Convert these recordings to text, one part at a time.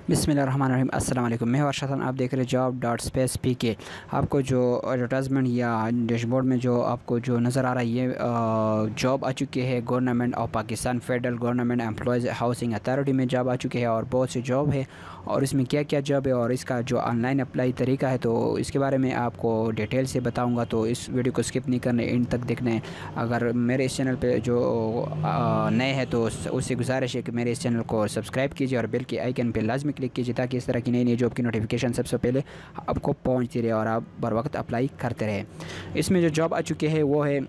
बिस्मिल्लाहिर्रहमानिर्रहीम। अस्सलाम वालेकुम। मैं अरशद खान, आप देख रहे जॉब डॉट स्पेस पी के। आपको जो एडवर्टाइजमेंट या डैशबोर्ड में जो आपको जो नज़र आ रहा है, ये जॉब आ चुकी है government of Pakistan federal government employees housing authority में जॉब आ चुकी है और बहुत सी जॉब है और इसमें क्या क्या जॉब है और इसका जो ऑनलाइन अप्लाई तरीका है, तो इसके बारे में आपको डिटेल से बताऊँगा। तो इस वीडियो को स्किप नहीं करना, इन तक देखना है। अगर मेरे इस चैनल पर जो नए हैं तो उससे गुजारिश है कि मेरे इस चैनल को सब्सक्राइब कीजिए और बेल के आइकन पर लाजमी क्लिक कीजिए, ताकि इस तरह की नई नई जॉब की नोटिफिकेशन सबसे पहले आपको पहुंचती रहे और आप बर वक्त अप्लाई करते रहे। इसमें जो जॉब आ चुकी है वो है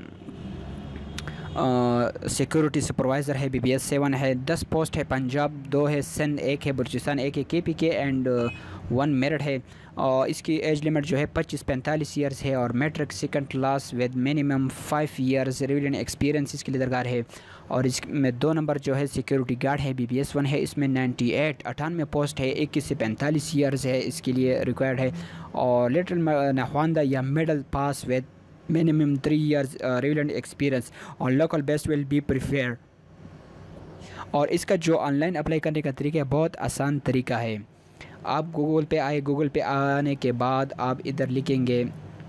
सिक्योरिटी सुपरवाइज़र है, BBS 7 है, 10 पोस्ट है। पंजाब 2 है, सिंध 1 है, बलूचिस्तान 1 है, KPK एंड 1 मेरिट है। और इसकी एज लिमिट जो है 25-45 ईयर्स है और matric second class with minimum 5 years relevant experience इसके लिए दरकार है। और इसमें 2 नंबर जो है सिक्योरिटी गार्ड है, BBS 1 है। इसमें 98 पोस्ट है, 21 से 45 ईयर्स है इसके लिए रिक्वायर्ड है। और लिटिल नहवांदा या middle pass with minimum 3 years relevant experience और local best will be preferred। और इसका जो ऑनलाइन अप्लाई करने का तरीका है बहुत आसान तरीका है। आप गूगल पे आए, गूगल पे आने के बाद आप इधर लिखेंगे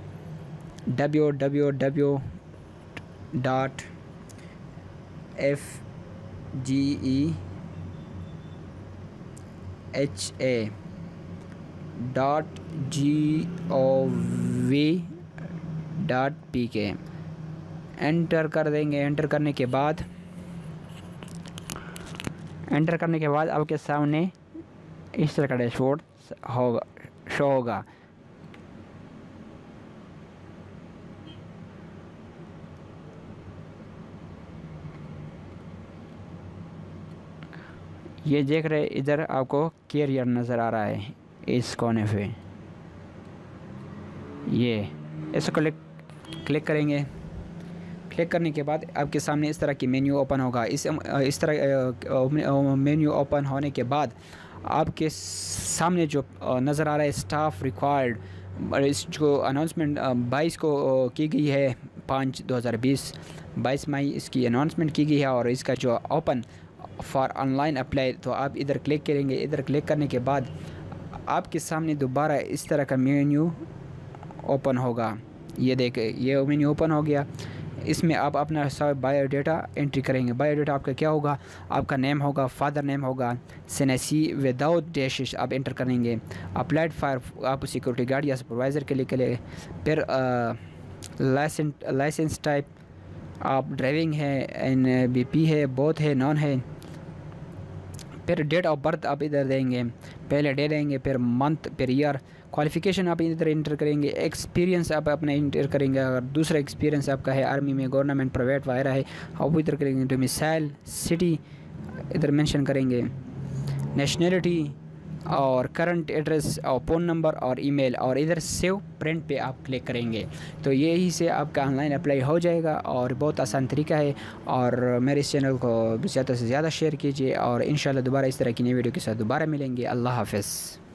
www.fgeha.gov.pk एंटर कर देंगे। एंटर करने के बाद आपके सामने इस तरह का डैशबोर्ड होगा, शो होगा। ये देख रहे इधर आपको कैरियर नज़र आ रहा है इस कोने पे, ये इसको क्लिक करेंगे। क्लिक करने के बाद आपके सामने इस तरह की मेन्यू ओपन होगा। इस तरह मेन्यू ओपन होने के बाद आपके सामने जो नज़र आ रहा है स्टाफ रिक्वायर्ड, इस जो अनाउंसमेंट 22 को की गई है, 5/2020 22 मई इसकी अनाउंसमेंट की गई है। और इसका जो ओपन फॉर ऑनलाइन अप्लाई, तो आप इधर क्लिक करेंगे। इधर क्लिक करने के बाद आपके सामने दोबारा इस तरह का मेन्यू ओपन होगा। ये देखें, ये मेन्यू ओपन हो गया। इसमें आप अपना सब बायोडाटा एंट्री करेंगे। बायोडाटा आपका क्या होगा, आपका नेम होगा, फादर नेम होगा, सेनेसी विदाउट डैशेस आप एंटर करेंगे। अप्लाइड फॉर आप सिक्योरिटी गार्ड या सुपरवाइज़र के लिए। फिर लाइसेंस टाइप आप ड्राइविंग है, NBP है, बोथ है, नॉन है। फिर डेट ऑफ बर्थ आप इधर देंगे, पहले डे देंगे, फिर मंथ, फिर ईयर। क्वालिफ़िकेशन आप इधर इंटर करेंगे। एक्सपीरियंस आप अपने इंटर करेंगे। अगर दूसरा एक्सपीरियंस आपका है आर्मी में, गवर्नमेंट, प्राइवेट वगैरह है, आप इधर करेंगे। डोमिसाइल, सिटी इधर मेंशन करेंगे, नेशनलिटी और करंट एड्रेस और फ़ोन नंबर और ईमेल, और इधर सेव प्रिंट पे आप क्लिक करेंगे। तो यही से आपका ऑनलाइन अप्लाई हो जाएगा और बहुत आसान तरीका है। और मेरे इस चैनल को ज़्यादा से ज़्यादा शेयर कीजिए और इंशाल्लाह दोबारा इस तरह की नई वीडियो के साथ दोबारा मिलेंगे। अल्लाह हाफ़िज़।